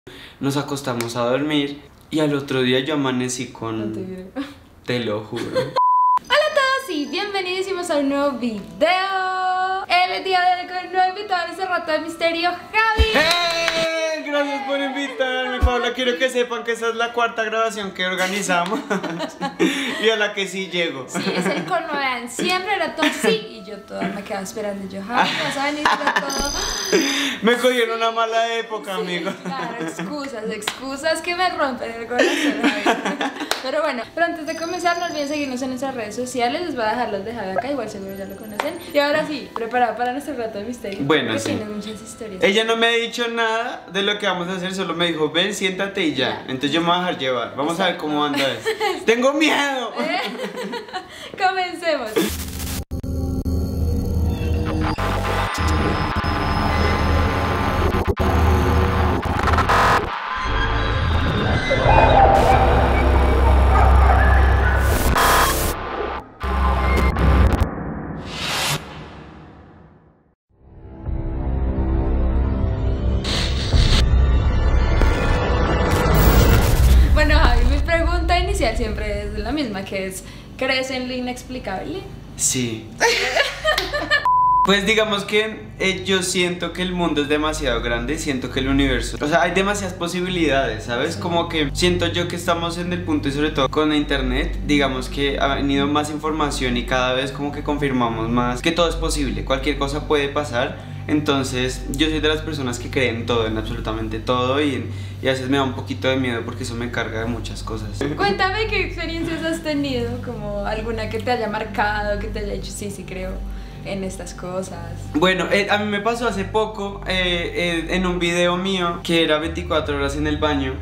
Nos acostamos a dormir y al otro día yo amanecí con... No te creo. Te lo juro. Hola a todos y bienvenidísimos a un nuevo video. El día de hoy con un nuevo invitado en este rato de misterio, Javi. ¡Hey! Gracias por invitarme, Paula. Quiero que sepan que esa es la cuarta grabación que organizamos y a la que sí llego. Sí, es el colmo, vean, siempre era todo sí y yo toda me quedaba esperando. Yo, Javi, vas a venir para todo. Me cogieron una mala época, Sí, amigo. claro, excusas que me rompen el corazón, Javi. Pero bueno, pero antes de comenzar no olviden seguirnos en nuestras redes sociales. Les voy a dejar los de Javi acá, igual seguro ya lo conocen. Y ahora sí, preparado para nuestro rato de misterio. Bueno, que sí. tiene muchas historias. Ella no me ha dicho nada de lo que vamos a hacer, solo me dijo, ven, siéntate y ya. Entonces yo me voy a dejar llevar. Vamos a ver cómo anda eso. ¡Tengo miedo! Comencemos. Bueno, Javi, mi pregunta inicial siempre es la misma, que es, ¿crees en lo inexplicable? Sí. Pues digamos que yo siento que el mundo es demasiado grande, siento que el universo, o sea, hay demasiadas posibilidades, ¿sabes? Como que siento yo que estamos en el punto, y sobre todo con la internet, digamos que ha venido más información y cada vez como que confirmamos más que todo es posible, cualquier cosa puede pasar. Entonces yo soy de las personas que creen todo, en absolutamente todo, y a veces me da un poquito de miedo porque eso me carga de muchas cosas. Cuéntame qué experiencias has tenido, como alguna que te haya marcado, que te haya hecho sí creo en estas cosas. Bueno, a mí me pasó hace poco en un video mío que era 24 horas en el baño.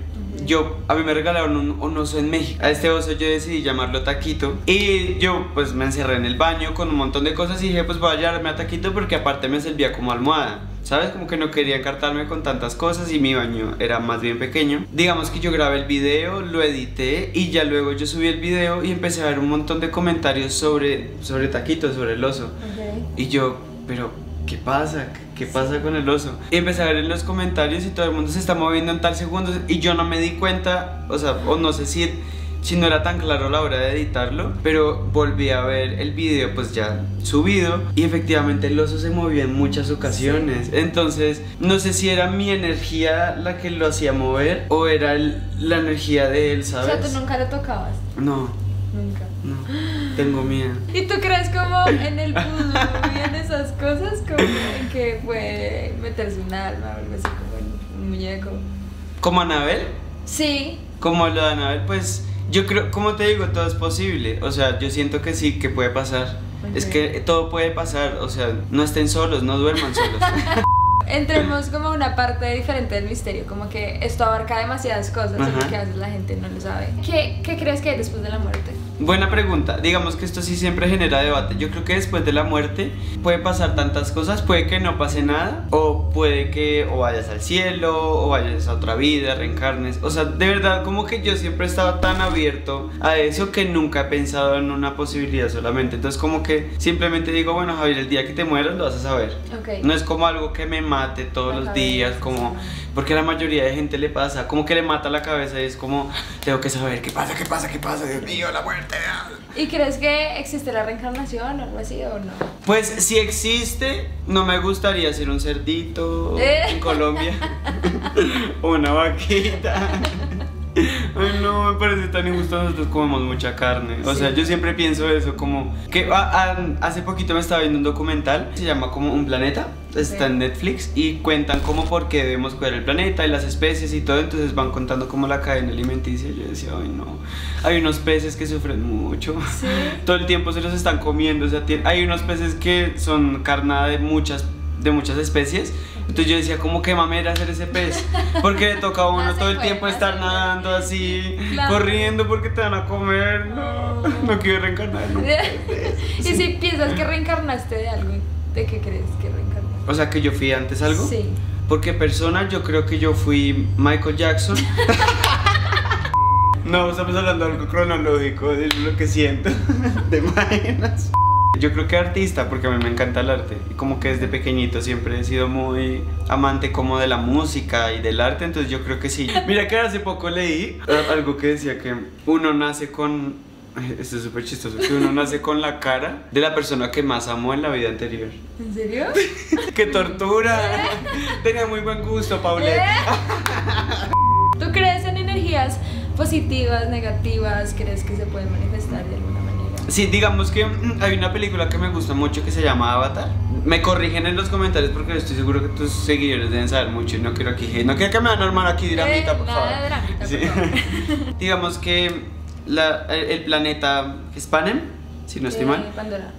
A mí me regalaron un oso en México. A este oso yo decidí llamarlo Taquito. Y yo pues me encerré en el baño con un montón de cosas y dije pues voy a llamarme a Taquito porque aparte me servía como almohada, ¿sabes? Como que no quería encartarme con tantas cosas y mi baño era más bien pequeño. Digamos que yo grabé el video, lo edité y ya luego yo subí el video y empecé a ver un montón de comentarios sobre Taquito, sobre el oso. Y yo, pero ¿qué pasa? ¿Qué pasa con el oso? Y empecé a ver en los comentarios y todo el mundo se está moviendo en tal segundo y yo no me di cuenta, o sea, o no sé si no era tan claro a la hora de editarlo, pero volví a ver el video pues ya subido y efectivamente el oso se movió en muchas ocasiones. Entonces no sé si era mi energía la que lo hacía mover o era la energía de él, ¿sabes? O sea, ¿tú nunca lo tocabas? No. Nunca. No, tengo miedo. ¿Y tú crees como en el vudú y en esas cosas? Como en que puede meterse un alma o algo así, como en un muñeco. ¿Como Anabel? Sí. Como lo de Anabel, pues yo creo, como te digo, todo es posible. O sea, yo siento que sí, que puede pasar. Es que todo puede pasar, o sea, no estén solos, no duerman solos. Entremos como a una parte diferente del misterio, como que esto abarca demasiadas cosas, solo que a veces la gente no lo sabe. ¿Qué crees que hay después de la muerte? Buena pregunta. Digamos que esto sí siempre genera debate. Yo creo que después de la muerte puede pasar tantas cosas. Puede que no pase nada, o puede que o vayas al cielo o vayas a otra vida, reencarnes. O sea, de verdad como que yo siempre he estado tan abierto a eso que nunca he pensado en una posibilidad solamente. Entonces como que simplemente digo, bueno, Javier, el día que te mueras lo vas a saber. No es como algo que me mate todos los días, como porque a la mayoría de gente le pasa, como que le mata la cabeza y es como, tengo que saber qué pasa, Dios mío, la muerte. ¿Y crees que existe la reencarnación o algo así o no? Pues si existe, no me gustaría ser un cerdito en Colombia o una vaquita. Ay, no, me parece tan injusto, nosotros comemos mucha carne. O sea, yo siempre pienso eso, como que hace poquito me estaba viendo un documental, se llama como Un Planeta, está en Netflix y cuentan como por qué debemos cuidar el planeta y las especies y todo. Entonces van contando como la cadena alimenticia. Yo decía, ay no, hay unos peces que sufren mucho. Todo el tiempo se los están comiendo, o sea, hay unos peces que son carnada de muchas especies. Entonces yo decía, ¿cómo que mamera hacer ese pez? Porque le toca a uno todo el tiempo estar nadando así, corriendo porque te van a comer. No quiero reencarnar nunca. ¿Y si piensas que reencarnaste de algo? ¿De qué crees que reencarnaste? O sea, que yo fui antes algo. Sí. Porque persona, yo creo que yo fui Michael Jackson. No, estamos hablando de algo cronológico, de lo que siento. ¿Te imaginas? Yo creo que artista, porque a mí me encanta el arte. Y como que desde pequeñito siempre he sido muy amante como de la música y del arte, entonces yo creo que sí. Mira que hace poco leí algo que decía que uno nace con... Esto es súper chistoso, que uno nace con la cara de la persona que más amó en la vida anterior. ¿En serio? ¡Qué tortura! Tenía muy buen gusto, Paulette. ¿Tú crees en energías positivas, negativas? ¿Crees que se pueden manifestar de alguna manera? Sí, digamos que hay una película que me gusta mucho que se llama Avatar. Me corrigen en los comentarios porque estoy seguro que tus seguidores deben saber mucho y no quiero aquí, no quiero que me hagan armar aquí dinamita, por favor. Nada de dramita, Sí. por favor. Digamos que el planeta es Panem, si no estoy mal.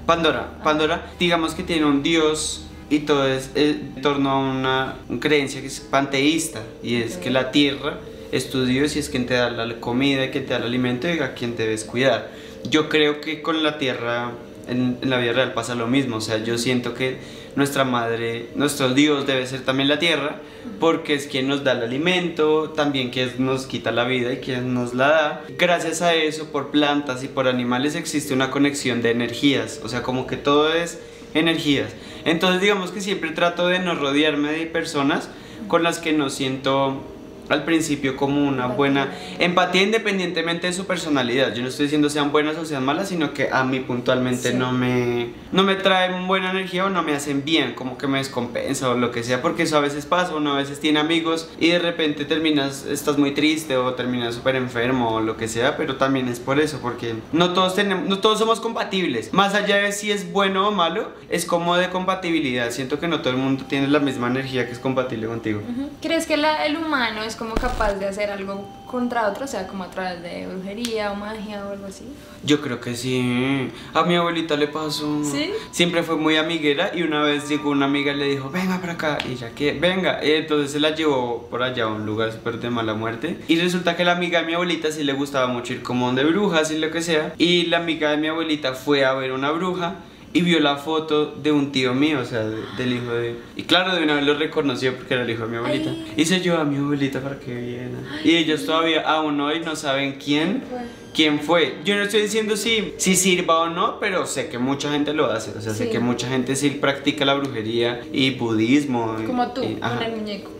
Pandora, digamos que tiene un dios y todo es en torno a una creencia que es panteísta, y es que la tierra es tu dios y es quien te da la comida y quien te da el alimento y a quien debes cuidar. Yo creo que con la tierra en la vida real pasa lo mismo, o sea, yo siento que nuestra madre, nuestro dios debe ser también la tierra, porque es quien nos da el alimento, también quien nos quita la vida y quien nos la da. Gracias a eso, por plantas y por animales existe una conexión de energías, o sea, como que todo es energías. Entonces digamos que siempre trato de no rodearme de personas con las que no siento al principio como una buena empatía, independientemente de su personalidad. Yo no estoy diciendo sean buenas o sean malas, sino que a mí puntualmente no me traen buena energía o no me hacen bien, como que me descompensa o lo que sea, porque eso a veces pasa. Uno a veces tiene amigos y de repente estás muy triste o terminas súper enfermo o lo que sea, pero también es por eso, porque no todos somos compatibles. Más allá de si es bueno o malo, es como de compatibilidad. Siento que no todo el mundo tiene la misma energía que es compatible contigo. ¿Crees que el humano es como capaz de hacer algo contra otro, o sea, como a través de brujería o magia o algo así? Yo creo que sí. A mi abuelita le pasó. ¿Sí? Siempre fue muy amiguera y una vez llegó una amiga y le dijo, venga para acá, y ella que venga, entonces se la llevó por allá a un lugar súper de mala muerte, y resulta que la amiga de mi abuelita sí le gustaba mucho ir como de brujas y lo que sea, y la amiga de mi abuelita fue a ver una bruja y vio la foto de un tío mío, o sea, del hijo de... Y claro, de una vez lo reconoció porque era el hijo de mi abuelita. Ay. Y se llevó a mi abuelita para que viera. Y ellos todavía, aún hoy, no saben quién fue. Yo no estoy diciendo si sirva o no, pero sé que mucha gente lo hace. O sea, sé que mucha gente sí practica la brujería y budismo. Como tú, con el muñeco.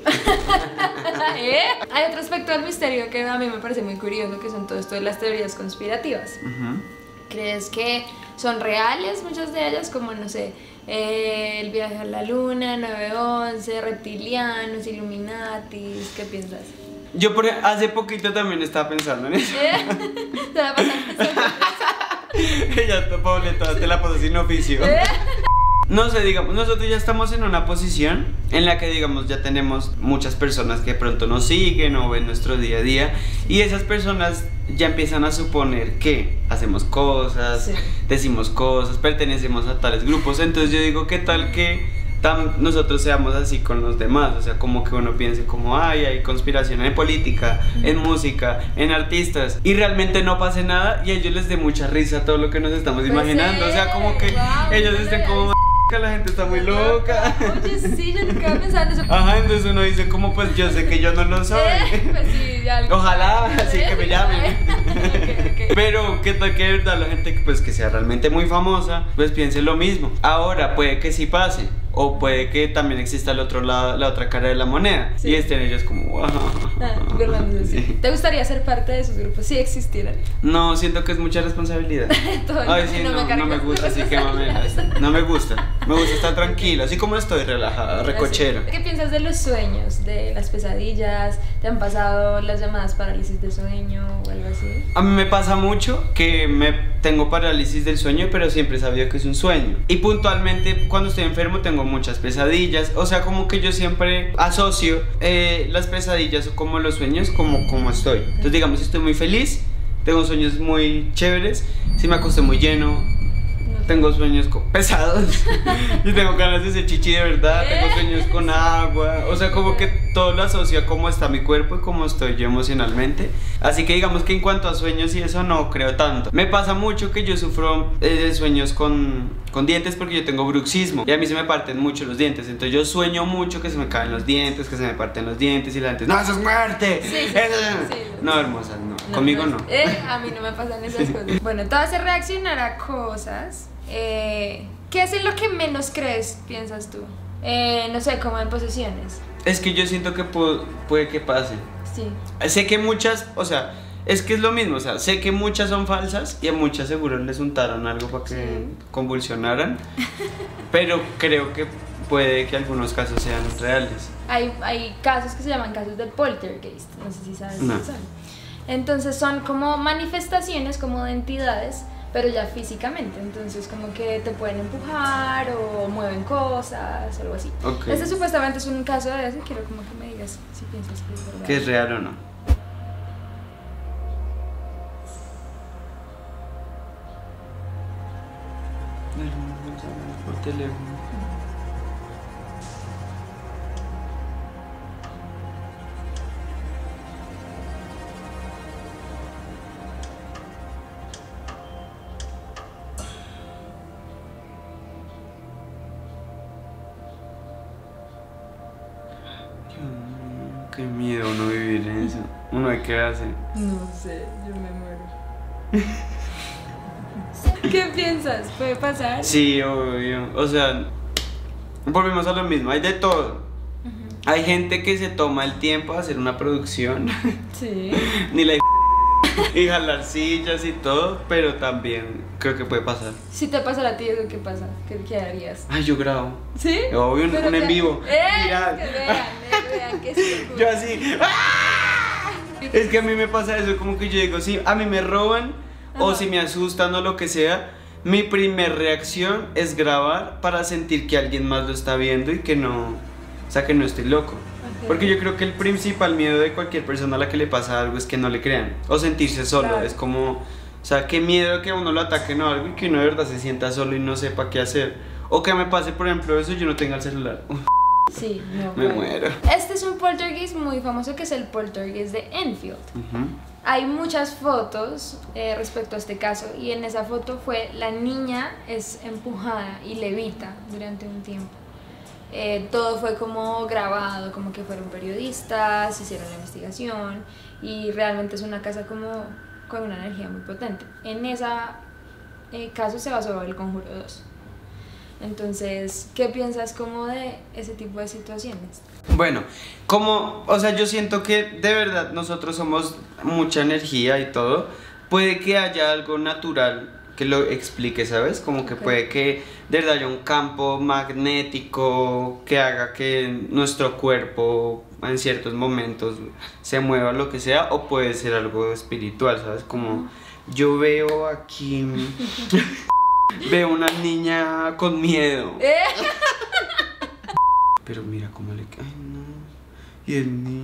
Hay otro aspecto del misterio que a mí me parece muy curioso, que son todo esto de las teorías conspirativas. ¿Crees que son reales muchas de ellas? Como, no sé, el viaje a la luna, 9/11, reptilianos, Illuminatis, ¿qué piensas? Yo hace poquito también estaba pensando en eso. ¿Te la pasaste pensando en eso? Ya, Pauleta, te la paso sin oficio. No sé, digamos, nosotros ya estamos en una posición en la que, digamos, ya tenemos muchas personas que de pronto nos siguen o ven nuestro día a día, y esas personas ya empiezan a suponer que hacemos cosas, decimos cosas, pertenecemos a tales grupos. Entonces yo digo, ¿qué tal que nosotros seamos así con los demás? O sea, como que uno piense como, ay, hay conspiración en política, en música, en artistas, y realmente no pase nada y a ellos les dé mucha risa todo lo que nos estamos imaginando. O sea, como que ellos estén como... la gente está muy loca. Oye, sí, yo nunca había pensado en eso. Ajá, entonces uno dice como, pues yo sé que yo no lo soy. Pues sí, algo. Ojalá, así que me llamen. Okay. Pero que tal que de verdad la gente pues que sea realmente muy famosa, pues piense lo mismo. Ahora puede que sí pase, o puede que también exista el otro lado, la otra cara de la moneda, y estén ellos como wow. ¿Te gustaría ser parte de esos grupos si existieran? No, siento que es mucha responsabilidad. Ay, sí, no me gusta, así que no me gusta. Me gusta estar tranquila, así como estoy, relajada, recochera. ¿Qué piensas de los sueños, de las pesadillas? ¿Te han pasado las llamadas parálisis de sueño o algo así? A mí me pasa mucho que tengo parálisis del sueño, pero siempre he sabido que es un sueño. Y puntualmente cuando estoy enfermo tengo muchas pesadillas. O sea, como que yo siempre asocio las pesadillas o como los sueños como estoy. Entonces digamos, si estoy muy feliz, tengo sueños muy chéveres. Si me acosté muy lleno, tengo sueños pesados. Y tengo ganas de hacer chichi de verdad. Tengo sueños con agua. O sea, como que todo lo asocia a cómo está mi cuerpo y cómo estoy yo emocionalmente. Así que digamos que en cuanto a sueños y eso no creo tanto. Me pasa mucho que yo sufro de sueños con dientes, porque yo tengo bruxismo y a mí se me parten mucho los dientes. Entonces yo sueño mucho que se me caen los dientes, que se me parten los dientes, y la gente, ¡no, eso es muerte! No, hermosa, no. Conmigo no. A mí no me pasan esas cosas. Bueno, te vas a reaccionar a cosas ¿Qué es lo que menos crees, piensas tú? No sé, como en posesiones. Es que yo siento que puede que pase. Sí. Sé que muchas, o sea, es que es lo mismo, o sea, sé que muchas son falsas y a muchas seguro les untaron algo para que Sí. convulsionaran, pero creo que puede que algunos casos sean reales. Hay casos que se llaman casos de poltergeist, no sé si sabes No. qué son. Entonces son como manifestaciones como de entidades, pero ya físicamente, entonces como que te pueden empujar o mueven cosas o algo así. Ok. Este supuestamente es un caso de eso, quiero como que me digas si piensas que es verdad. Que es real o no. Por teléfono. Qué miedo uno vivir en eso. Uno de qué hace. No sé, yo me muero. ¿Qué piensas? ¿Puede pasar? Sí, obvio. O sea, volvemos a lo mismo. Hay de todo. Hay gente que se toma el tiempo de hacer una producción. Sí. Ni la y jalar sillas y todo, pero también creo que puede pasar. Si te pasara a ti eso, ¿qué pasa? ¿Qué harías? Ay, yo grabo. ¿Sí? Obvio, Pero un en que- vivo. Viral. Que vean que sí. Yo así. ¡Ah! Es que a mí me pasa eso, como que yo digo, si a mí me roban o Ajá. si me asustan o lo que sea, mi primer reacción es grabar para sentir que alguien más lo está viendo y que no, o sea, que no estoy loco. Ok. Porque yo creo que el principal miedo de cualquier persona a la que le pasa algo es que no le crean o sentirse solo. Claro. Es como, o sea, qué miedo que a uno lo ataquen o algo y que uno de verdad se sienta solo y no sepa qué hacer. O que me pase, por ejemplo, eso y yo no tenga el celular. Sí, no. Me bueno. muero. Este es un poltergeist muy famoso que es el poltergeist de Enfield. Ujú. Hay muchas fotos respecto a este caso y en esa foto fue la niña es empujada y levita durante un tiempo. Todo fue como grabado, como que fueron periodistas, hicieron la investigación y realmente es una casa como con una energía muy potente. En ese caso se basó el Conjuro 2. Entonces, ¿qué piensas como de ese tipo de situaciones? Bueno, como, o sea, yo siento que de verdad nosotros somos mucha energía y todo. Puede que haya algo natural que lo explique, ¿sabes? Como que Ok. puede que de verdad haya un campo magnético que haga que nuestro cuerpo en ciertos momentos se mueva, lo que sea, o puede ser algo espiritual, ¿sabes? Como yo veo aquí, veo una niña con miedo. Pero mira cómo le cae. Ay, no. Y el niño.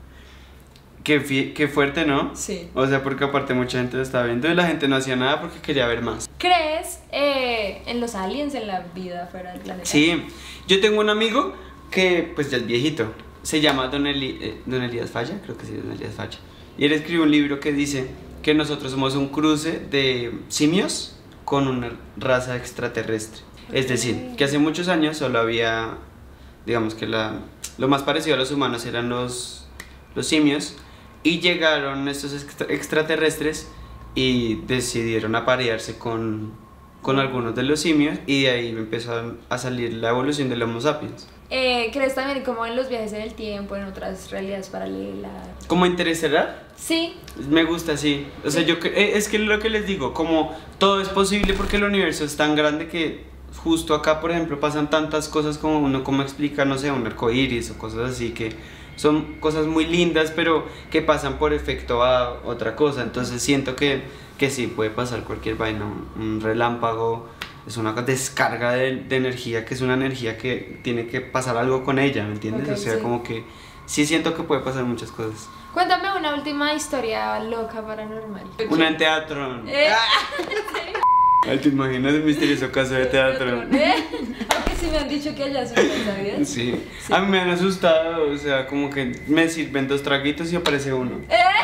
Qué fuerte, ¿no? Sí. O sea, porque aparte mucha gente lo estaba viendo y la gente no hacía nada porque quería ver más. ¿Crees en los aliens, en la vida fuera del planeta? Sí, yo tengo un amigo que pues ya es viejito. Se llama Don Elías Falla, creo que sí, Don Elías Falla. Y él escribió un libro que dice que nosotros somos un cruce de simios con una raza extraterrestre. Es decir, que hace muchos años solo había, digamos que lo más parecido a los humanos eran los simios, y llegaron estos extraterrestres y decidieron aparearse con algunos de los simios y de ahí empezó a salir la evolución del Homo sapiens. ¿Crees también como en los viajes en el tiempo, en otras realidades paralelas? ¿Como Interestelar? Sí. Me gusta, sí. O sea, es que lo que les digo, como todo es posible porque el universo es tan grande que justo acá, por ejemplo, pasan tantas cosas como uno, como explica, no sé, un arcoíris o cosas así que son cosas muy lindas, pero que pasan por efecto a otra cosa. Entonces siento que sí, puede pasar cualquier vaina, un relámpago, es una descarga de energía, que es una energía que tiene que pasar algo con ella, ¿me entiendes? Ok, o sea, sí. como que sí siento que puede pasar muchas cosas. Cuéntame una última historia loca paranormal. Una en teatro. Eh. Ay, ¿te imaginas el misterioso caso de teatro? Aunque sí me han dicho que allá son ¿sabías? Sí. Sí. A mí me han asustado, o sea, como que me sirven 2 traguitos y aparece uno.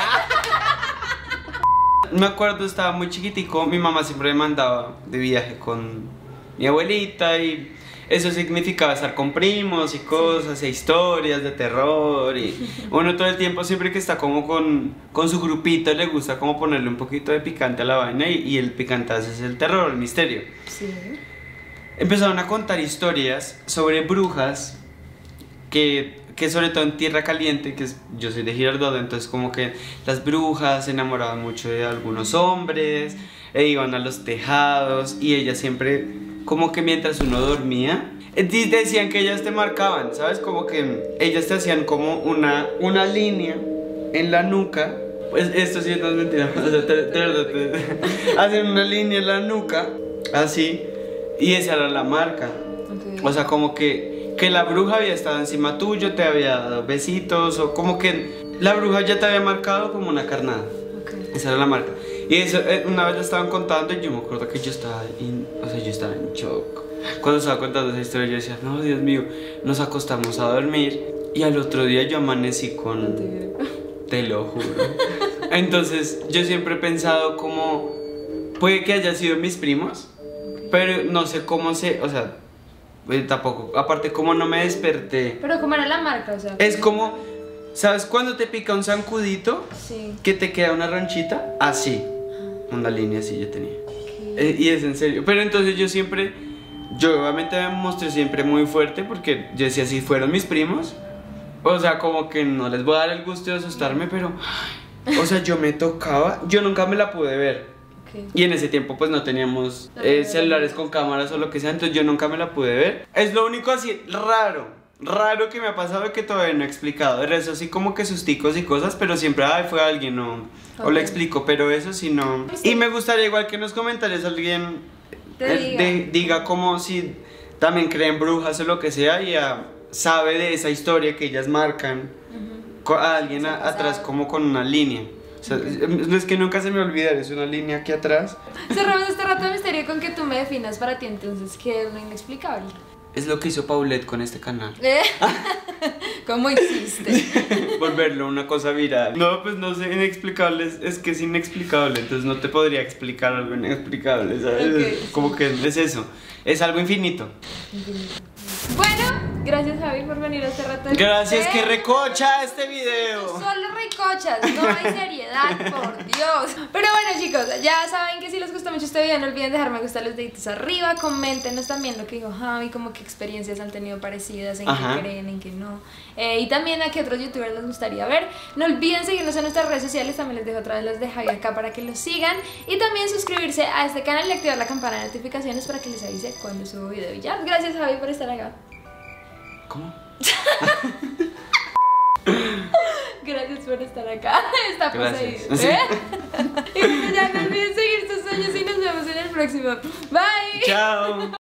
Me acuerdo, estaba muy chiquitico, mi mamá siempre me mandaba de viaje con mi abuelita y eso significaba estar con primos y cosas, e historias de terror. Y uno todo el tiempo, siempre que está como con su grupito, le gusta como ponerle un poquito de picante a la vaina. Y el picantazo es el terror, el misterio. Sí. Empezaron a contar historias sobre brujas que sobre todo en Tierra Caliente, yo soy de Girardot, entonces como que las brujas se enamoraban mucho de algunos hombres e iban a los tejados y ellas siempre, como que mientras uno dormía, decían que ellas te marcaban, ¿sabes? Como que ellas te hacían como una línea en la nuca. Pues esto sí no es mentira, o sea, te hacen una línea en la nuca, así, y esa era la marca. Okay. O sea, como que la bruja había estado encima tuyo, te había dado besitos, o como que la bruja ya te había marcado como una carnada. Okay. Esa era la marca. Y eso, una vez lo estaban contando y yo me acuerdo que yo estaba en shock. Cuando estaba contando esa historia yo decía, no, Dios mío, nos acostamos a dormir y al otro día yo amanecí con... Te lo juro. Entonces yo siempre he pensado como, puede que haya sido mis primos, pero no sé cómo o sea, tampoco, aparte como no me desperté. Pero ¿cómo era la marca? O sea, Es como, ¿sabes cuando te pica un zancudito? sí. Que te queda una ronchita, así, una línea así yo tenía. Okay. Y es en serio, pero entonces yo obviamente me mostré siempre muy fuerte porque yo decía, si fueron mis primos, o sea, como que no les voy a dar el gusto de asustarme, pero, o sea, yo me tocaba, yo nunca me la pude ver. Okay. Y en ese tiempo pues no teníamos celulares con cámaras o lo que sea, entonces yo nunca me la pude ver. Es lo único así raro que me ha pasado que todavía no he explicado. Eso sí como que susticos y cosas, pero siempre fue alguien no, o lo explico, pero eso sí no. Y me gustaría igual que en los comentarios alguien diga como si también creen brujas o lo que sea y sabe de esa historia que ellas marcan a alguien atrás como con una línea. O sea, es que nunca se me olvida, es una línea aquí atrás. Cerramos este rato de misterio con que tú me definas para ti, entonces, ¿qué es lo inexplicable? Es lo que hizo Paulette con este canal. ¿Cómo hiciste? Volverlo una cosa viral. No, pues no sé, inexplicable, es que es inexplicable, entonces no te podría explicar algo inexplicable, ¿sabes? Okay. Como que es eso, es algo infinito. Bueno, gracias Javi por venir a este rato de Gracias, misterio. que recocha este video. Solo recochas, no hay seriedad, por Dios. Pero bueno chicos, ya saben que si les gustó mucho este video no olviden dejar me gusta, los deditos arriba. Coméntenos también lo que dijo Javi, como qué experiencias han tenido parecidas, en qué creen, en qué no, y también a qué otros youtubers les gustaría ver. No olviden seguirnos en nuestras redes sociales, también les dejo otra vez las de Javi acá para que los sigan. Y también suscribirse a este canal y activar la campana de notificaciones para que les avise cuando subo video. Y ya, gracias Javi por estar acá. ¿Cómo? Gracias por estar acá. Está poseído. Sí. Y bueno, ya no olviden seguir sus sueños y nos vemos en el próximo. Bye. Chao.